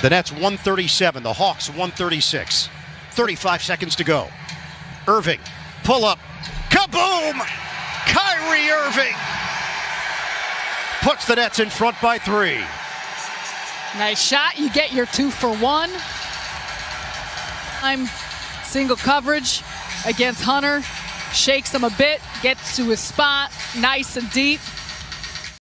The Nets 137, the Hawks 136. 35 seconds to go. Irving, pull up, kaboom! Kyrie Irving puts the Nets in front by 3. Nice shot. You get your 2 for 1. I'm single coverage against Hunter. Shakes him a bit, gets to his spot, nice and deep.